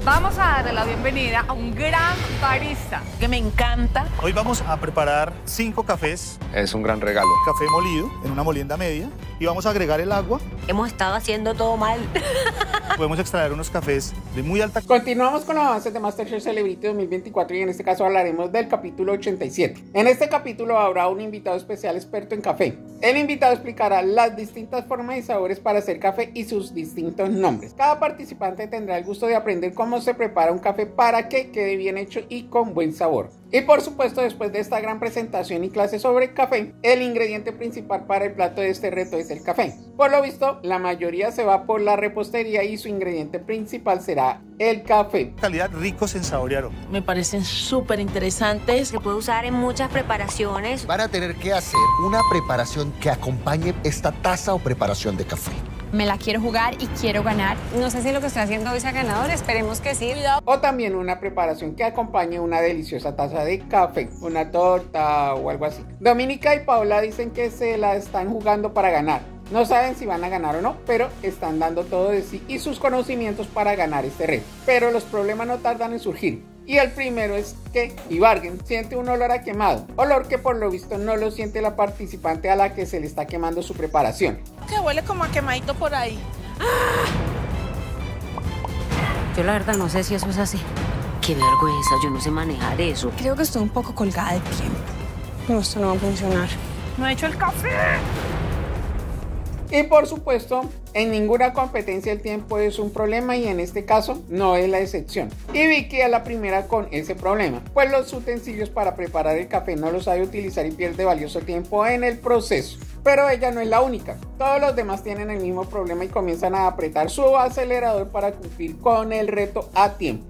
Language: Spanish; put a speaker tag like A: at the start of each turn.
A: Vamos a darle la bienvenida a un gran barista
B: Que me encanta.
C: Hoy vamos a preparar 5 cafés.
D: Es un gran regalo.
C: Café molido en una molienda media y vamos a agregar el agua.
B: Hemos estado haciendo todo mal.
C: Podemos extraer unos cafés de muy alta calidad.
E: Continuamos con los avances de MasterChef Celebrity 2024 y en este caso hablaremos del capítulo 87. En este capítulo habrá un invitado especial experto en café. El invitado explicará las distintas formas y sabores para hacer café y sus distintos nombres. Cada participante tendrá el gusto de aprender cómo se prepara un café para que quede bien hecho y con buen sabor. Y por supuesto, después de esta gran presentación y clase sobre café, el ingrediente principal para el plato de este reto es el café. Por lo visto, la mayoría se va por la repostería y su ingrediente principal será el café.
C: Calidad ricos en sabor y aroma.
B: Me parecen súper interesantes.
F: Se puede usar en muchas preparaciones.
G: Van a tener que hacer una preparación que acompañe esta taza o preparación de café.
H: Me la quiero jugar y quiero ganar.
I: No sé si lo que estoy haciendo hoy sea ganador, esperemos que sí.
E: O también una preparación que acompañe una deliciosa taza de café, una torta o algo así. Dominica y Paola dicen que se la están jugando para ganar. No saben si van a ganar o no, pero están dando todo de sí y sus conocimientos para ganar este reto. Pero los problemas no tardan en surgir. Y el primero es que Ibargüen siente un olor a quemado, olor que por lo visto no lo siente la participante a la que se le está quemando su preparación.
B: Que huele como a quemadito por ahí.
F: Yo la verdad no sé si eso es así. Qué vergüenza, yo no sé manejar eso.
H: Creo que estoy un poco colgada de tiempo.
I: No, esto no va a funcionar.
A: No he hecho el café.
E: Y por supuesto, en ninguna competencia el tiempo es un problema y en este caso no es la excepción. Y Vicky es la primera con ese problema, pues los utensilios para preparar el café no los sabe utilizar y pierde valioso tiempo en el proceso. Pero ella no es la única, todos los demás tienen el mismo problema y comienzan a apretar su acelerador para cumplir con el reto a tiempo.